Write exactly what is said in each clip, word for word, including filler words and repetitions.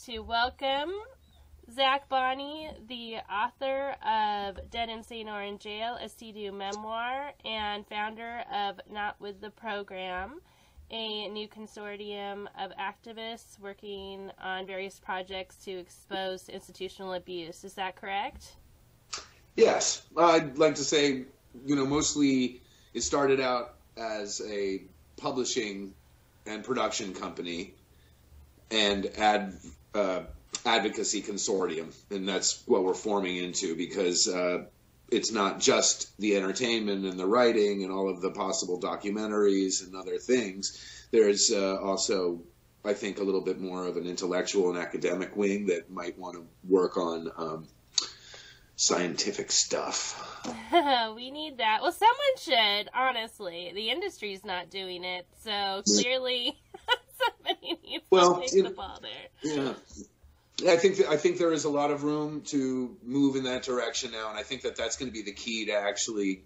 to welcome Zach Bonney, the author of Dead Insane or in Jail, a Sea-Doo memoir, and founder of Not With the Program, a new consortium of activists working on various projects to expose institutional abuse. Is that correct? Yes. I'd like to say, you know, mostly it started out as a publishing and production company and ad, uh, advocacy consortium, and that's what we're forming into, because uh, it's not just the entertainment and the writing and all of the possible documentaries and other things. There's uh, also, I think, a little bit more of an intellectual and academic wing that might want to work on um, scientific stuff. We need that. Well, someone should, honestly. The industry's not doing it, so clearly somebody needs well, to take you the know, ball there. Yeah. I think that, I think there is a lot of room to move in that direction now, and I think that that's going to be the key to actually,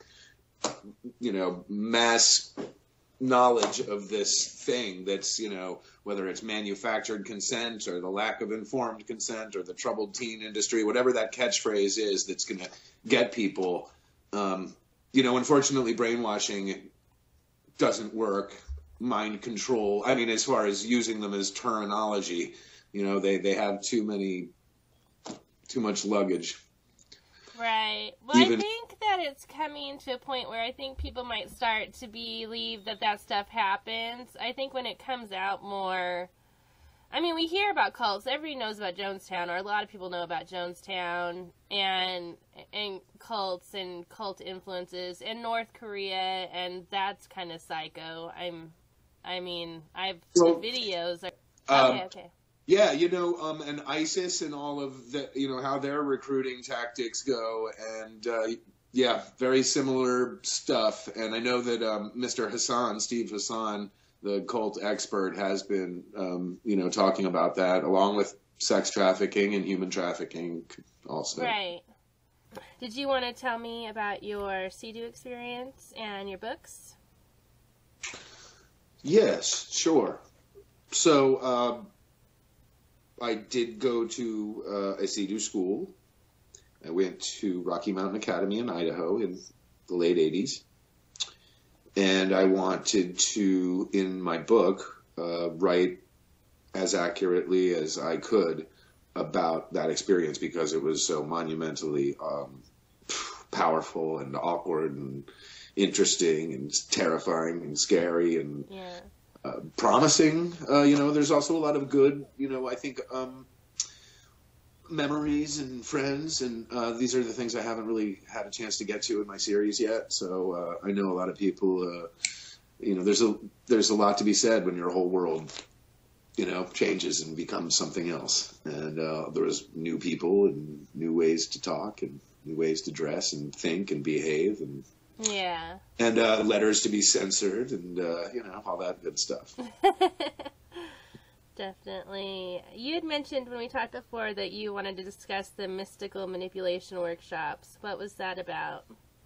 you know, mass knowledge of this thing that's, you know, whether it's manufactured consent or the lack of informed consent or the troubled teen industry, whatever that catchphrase is that's going to get people. Um, you know, unfortunately, brainwashing doesn't work. Mind control, I mean, as far as using them as terminology, you know, they, they have too many, too much luggage. Right. Well, Even, I think that it's coming to a point where I think people might start to believe that that stuff happens. I think when it comes out more, I mean, we hear about cults. Everybody knows about Jonestown, or a lot of people know about Jonestown and and cults and cult influences in North Korea, and that's kind of psycho. I'm, I mean, I've well, the videos. Are, um, okay, okay. Yeah, you know, um, and ISIS and all of the, you know, how their recruiting tactics go, and uh, yeah, very similar stuff. And I know that um, Mister Hassan, Steve Hassan, the cult expert, has been, um, you know, talking about that, along with sex trafficking and human trafficking also. Right. Did you want to tell me about your Sea-Doo experience and your books? Yes, sure. So, um, I did go to uh, a Sea-Doo school. I went to Rocky Mountain Academy in Idaho in the late eighties. And I wanted to, in my book, uh, write as accurately as I could about that experience, because it was so monumentally um, powerful and awkward and interesting and terrifying and scary and yeah. Uh, promising. Uh, you know, there's also a lot of good, you know, I think, um, memories and friends, and uh, these are the things I haven't really had a chance to get to in my series yet. So uh, I know a lot of people, uh, you know, there's a there's a lot to be said when your whole world, you know, changes and becomes something else. And uh, there was new people and new ways to talk and new ways to dress and think and behave, and yeah. And uh, letters to be censored and, uh, you know, all that good stuff. Definitely. You had mentioned when we talked before that you wanted to discuss the mystical manipulation workshops. What was that about?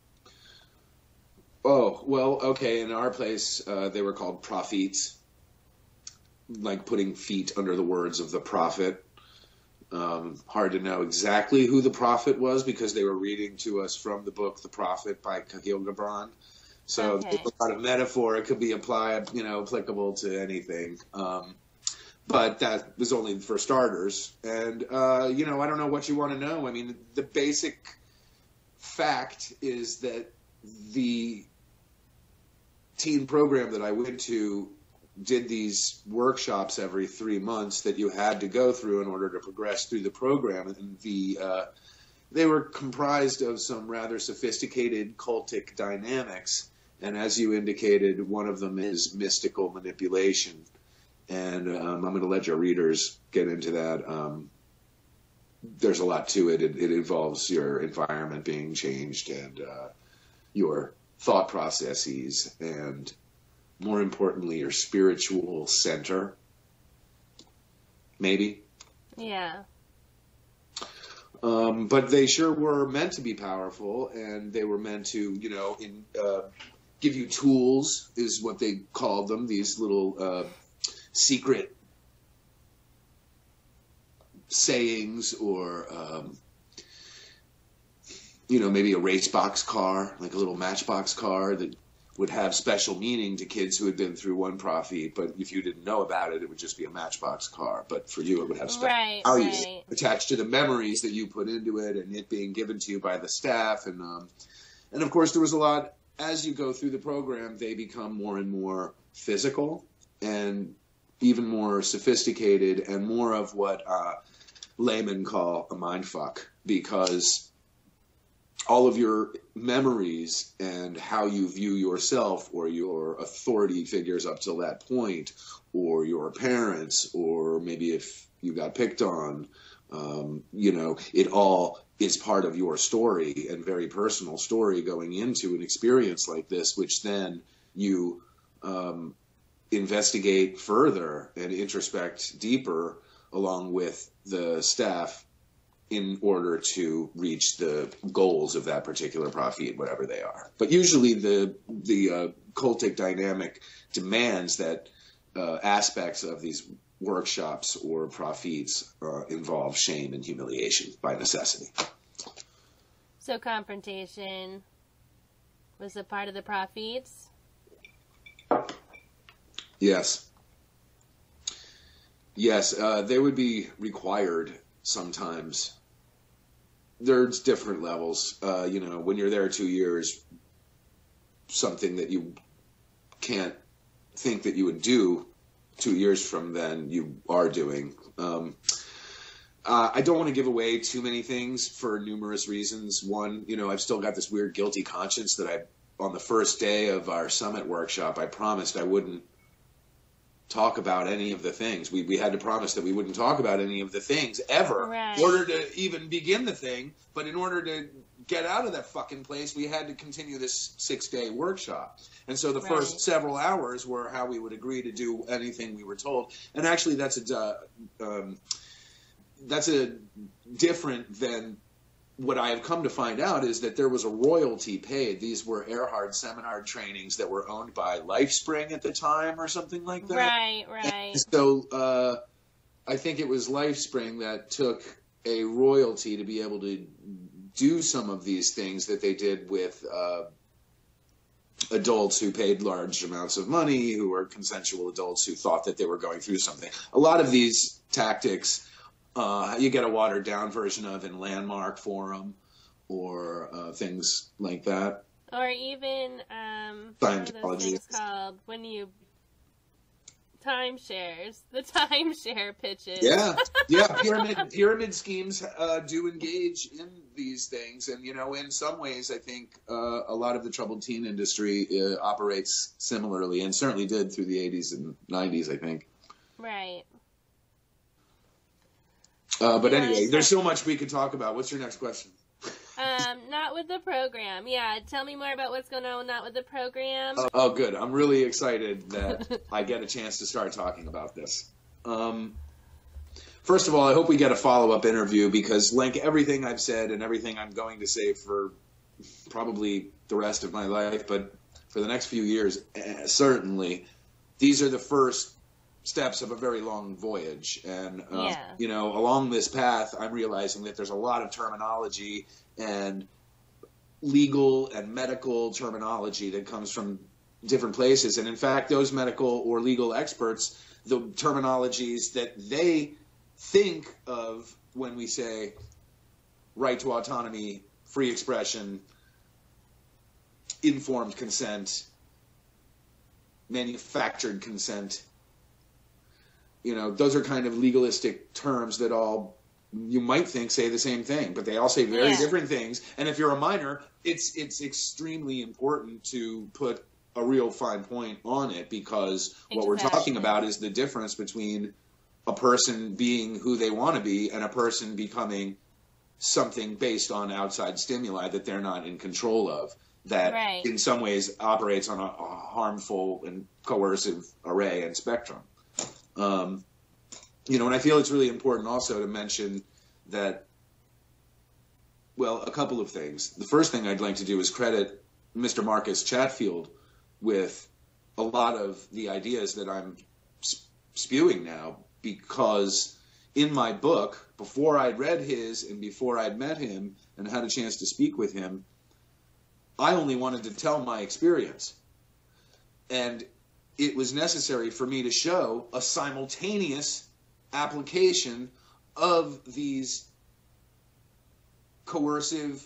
Oh, well, okay. In our place, uh, they were called prophets, like putting feet under the words of the prophet. Um, hard to know exactly who the prophet was, because they were reading to us from the book The Prophet by Khalil Gibran. So okay. There's a lot of metaphor. It could be applied, you know, applicable to anything. Um, but that was only for starters. And, uh, you know, I don't know what you want to know. I mean, the basic fact is that the teen program that I went to did these workshops every three months that you had to go through in order to progress through the program. And the uh, they were comprised of some rather sophisticated cultic dynamics. And as you indicated, one of them is mystical manipulation. And um, I'm going to let your readers get into that. Um, there's a lot to it. It, it involves your environment being changed and uh, your thought processes, and more importantly, your spiritual center, maybe. Yeah. Um, but they sure were meant to be powerful, and they were meant to, you know, in, uh, give you tools, is what they called them, these little uh, secret sayings or, um, you know, maybe a race box car, like a little matchbox car that would have special meaning to kids who had been through one profit, but if you didn't know about it, it would just be a matchbox car. But for you, it would have special right, values right. attached to the memories that you put into it and it being given to you by the staff. And, um, and of course, there was a lot, as you go through the program, they become more and more physical and even more sophisticated and more of what uh, laymen call a mind fuck, because all of your memories and how you view yourself or your authority figures up till that point, or your parents, or maybe if you got picked on, um, you know, it all is part of your story and very personal story going into an experience like this, which then you um, investigate further and introspect deeper along with the staff in order to reach the goals of that particular profit, whatever they are. But usually the the uh, cultic dynamic demands that uh, aspects of these workshops or profits uh, involve shame and humiliation by necessity. So confrontation was a part of the profits? Yes. Yes, uh, they would be required sometimes. There's different levels. Uh, you know, when you're there two years, something that you can't think that you would do two years from then, you are doing. Um, uh, I don't want to give away too many things for numerous reasons. One, you know, I've still got this weird guilty conscience that I, on the first day of our summit workshop, I promised I wouldn't talk about any of the things. We we had to promise that we wouldn't talk about any of the things ever right. in order to even begin the thing. But in order to get out of that fucking place, we had to continue this six-day workshop. And so the right. first several hours were how we would agree to do anything we were told. And actually, that's a uh, um, that's a different than what I have come to find out is that there was a royalty paid. These were Erhard seminar trainings that were owned by LifeSpring at the time or something like that. Right, right. And so uh, I think it was LifeSpring that took a royalty to be able to do some of these things that they did with uh, adults who paid large amounts of money, who were consensual adults who thought that they were going through something. A lot of these tactics Uh, you get a watered-down version of in Landmark Forum or uh, things like that. Or even, um, what are those Scientology. things called when you timeshares, the timeshare pitches. Yeah, yeah. Pyramid pyramid schemes uh, do engage in these things, and you know, in some ways, I think uh, a lot of the troubled teen industry uh, operates similarly, and certainly did through the eighties and nineties. I think. Right. Uh, but Yeah, anyway, it's- there's so much we could talk about. What's your next question? Um, not with the program. Yeah, tell me more about what's going on not with the program. Oh, oh, good. I'm really excited that I get a chance to start talking about this. Um, first of all, I hope we get a follow-up interview because, like everything I've said and everything I'm going to say for probably the rest of my life, but for the next few years, eh, certainly, these are the first steps of a very long voyage. And, uh, Yeah. you know, along this path, I'm realizing that there's a lot of terminology and legal and medical terminology that comes from different places. And in fact, those medical or legal experts, the terminologies that they think of when we say right to autonomy, free expression, informed consent, manufactured consent, you know, those are kind of legalistic terms that all you might think say the same thing, but they all say very Yeah. different things. And if you're a minor, it's it's extremely important to put a real fine point on it because what we're Exactly. talking about is the difference between a person being who they want to be and a person becoming something based on outside stimuli that they're not in control of, that Right. in some ways operates on a, a harmful and coercive array and spectrum. Um, you know, and I feel it's really important also to mention that, well, a couple of things. The first thing I'd like to do is credit Mister Marcus Chatfield with a lot of the ideas that I'm spewing now, because in my book, before I'd read his and before I'd met him and had a chance to speak with him, I only wanted to tell my experience. And it was necessary for me to show a simultaneous application of these coercive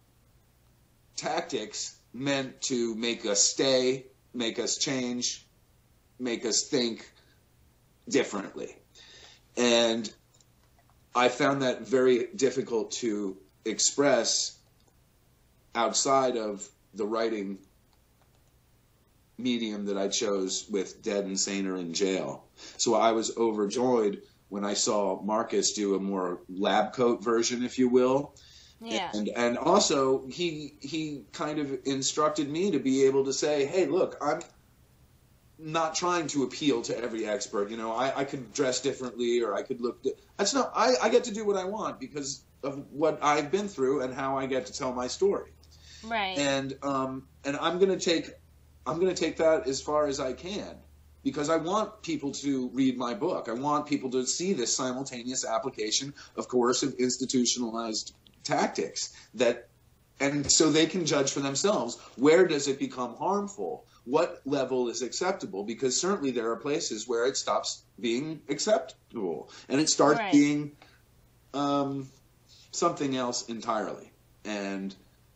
tactics meant to make us stay, make us change, make us think differently. And I found that very difficult to express outside of the writing medium that I chose with Dead and Saner in jail. So I was overjoyed when I saw Marcus do a more lab coat version, if you will. Yeah. And and also he he kind of instructed me to be able to say, hey, look, I'm not trying to appeal to every expert. You know, I, I could dress differently or I could look. Di- That's not. I, I get to do what I want because of what I've been through and how I get to tell my story. Right. And um and I'm gonna take I'm gonna take that as far as I can because I want people to read my book. I want people to see this simultaneous application of coercive institutionalized tactics that, and so they can judge for themselves, where does it become harmful? What level is acceptable? Because certainly there are places where it stops being acceptable and it starts right. being um, something else entirely. And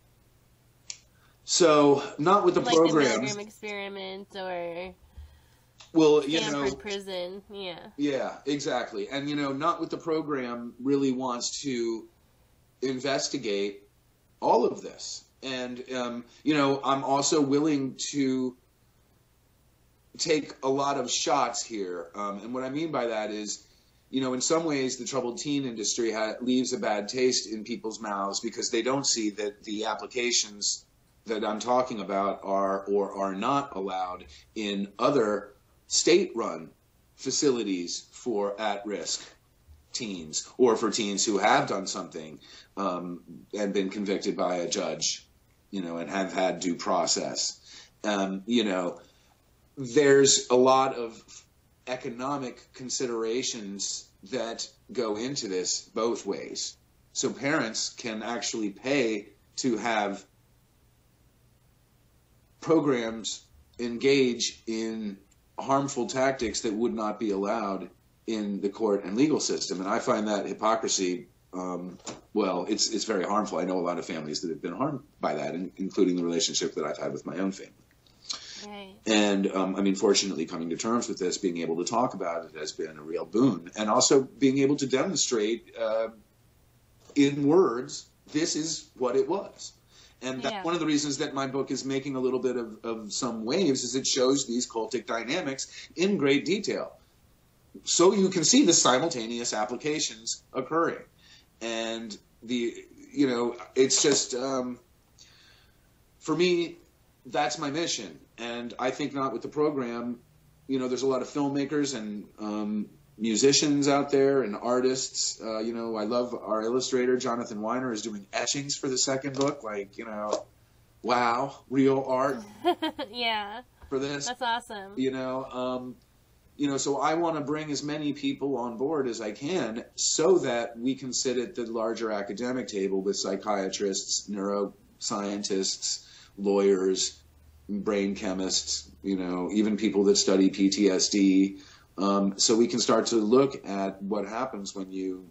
so, not with the like program. the Milgram experiment or well, you Stanford know, prison, yeah. Yeah, exactly. And you know, not with the program really wants to investigate all of this. And, um, you know, I'm also willing to take a lot of shots here. Um, and what I mean by that is, you know, in some ways the troubled teen industry ha- leaves a bad taste in people's mouths because they don't see that the applications that I'm talking about are or are not allowed in other state-run facilities for at-risk teens or for teens who have done something um, and been convicted by a judge, you know, and have had due process. Um, you know, there's a lot of economic considerations that go into this both ways. So parents can actually pay to have programs engage in harmful tactics that would not be allowed in the court and legal system. And I find that hypocrisy, um, well, it's it's very harmful. I know a lot of families that have been harmed by that, including the relationship that I've had with my own family. Right. And, um, I mean, fortunately, coming to terms with this, being able to talk about it has been a real boon. And also being able to demonstrate uh, in words, this is what it was. And that's yeah. one of the reasons that my book is making a little bit of, of some waves is it shows these cultic dynamics in great detail. So you can see the simultaneous applications occurring. And the, you know, it's just, um, for me, that's my mission. And I think not with the program, you know, there's a lot of filmmakers and um, musicians out there and artists. Uh, you know, I love our illustrator, Jonathan Weiner, is doing etchings for the second book. Like, you know, wow, real art. yeah. For this. That's awesome. You know, um, you know, so I want to bring as many people on board as I can so that we can sit at the larger academic table with psychiatrists, neuroscientists, lawyers, brain chemists, you know, even people that study P T S D, um, so we can start to look at what happens when you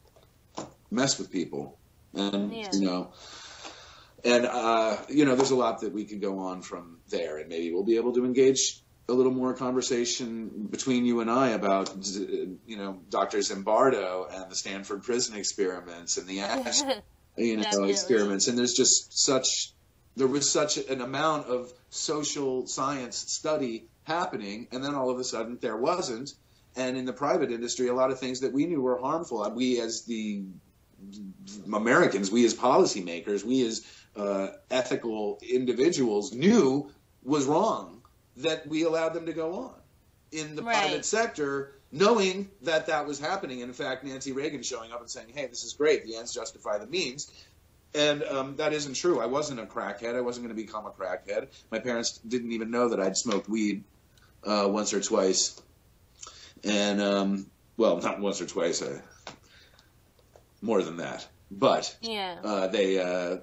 mess with people. And, yeah. you know, and, uh, you know, there's a lot that we could go on from there, and maybe we'll be able to engage a little more conversation between you and I about, you know, Doctor Zimbardo and the Stanford prison experiments and the Ash, you know, experiments. And there's just such... There was such an amount of social science study happening, and then all of a sudden there wasn't. And in the private industry, a lot of things that we knew were harmful, we as the Americans, we as policymakers, we as uh, ethical individuals knew was wrong, that we allowed them to go on. In the right. private sector, knowing that that was happening. And in fact, Nancy Reagan showing up and saying, hey, this is great, the ends justify the means. And um, that isn't true. I wasn't a crackhead. I wasn't going to become a crackhead. My parents didn't even know that I'd smoked weed uh, once or twice. And, um, well, not once or twice. I, more than that. But yeah. uh, they uh,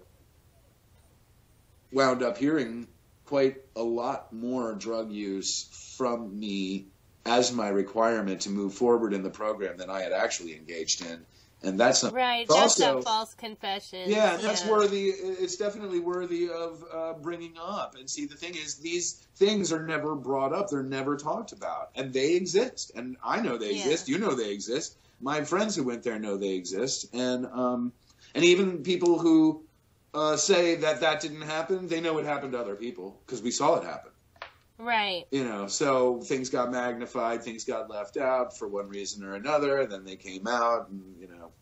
wound up hearing quite a lot more drug use from me as my requirement to move forward in the program than I had actually engaged in. And that's not, right. That's also, a false confession. Yeah, that's yeah. worthy. It's definitely worthy of uh, bringing up. And see, the thing is, these things are never brought up. They're never talked about, and they exist. And I know they yeah. exist. You know they exist. My friends who went there know they exist. And um, and even people who uh, say that that didn't happen, they know it happened to other people because we saw it happen. Right. You know, so things got magnified, things got left out for one reason or another, and then they came out, and, you know.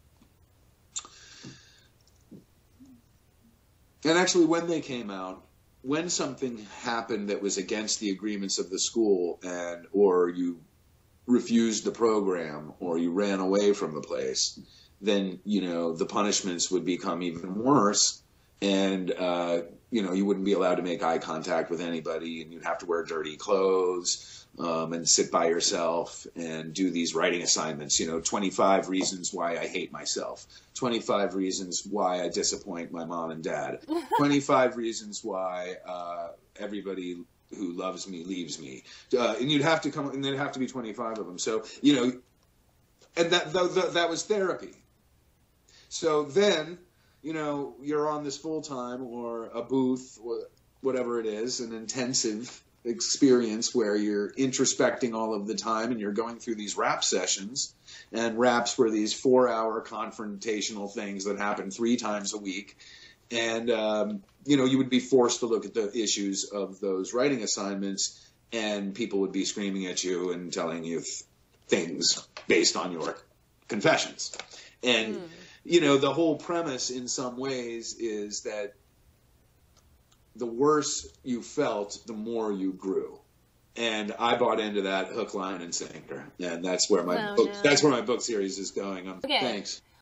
And actually, when they came out, when something happened that was against the agreements of the school, and or you refused the program, or you ran away from the place, then, you know, the punishments would become even worse. And, uh, you know, you wouldn't be allowed to make eye contact with anybody, and you'd have to wear dirty clothes um, and sit by yourself and do these writing assignments, you know, twenty-five reasons why I hate myself, twenty-five reasons why I disappoint my mom and dad, twenty-five reasons why uh, everybody who loves me leaves me. Uh, and you'd have to come, and there'd have to be twenty-five of them. So, you know, and that, that, that was therapy. So then, you know, you're on this full-time or a booth or whatever it is, an intensive experience where you're introspecting all of the time, and you're going through these rap sessions. And raps were these four-hour confrontational things that happen three times a week. And, um, you know, you would be forced to look at the issues of those writing assignments, and people would be screaming at you and telling you th- things based on your confessions. And... Mm. You know, the whole premise in some ways is that the worse you felt, the more you grew. And I bought into that hook, line, and sinker. And that's where my oh, book, no. that's where my book series is going. Um, okay. Thanks.